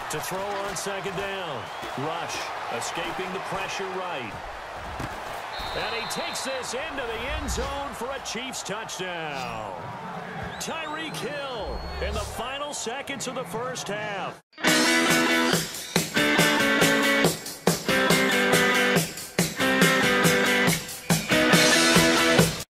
To throw on second down. Rush escaping the pressure right. And he takes this into the end zone for a Chiefs touchdown. Tyreek Hill in the final seconds of the first half.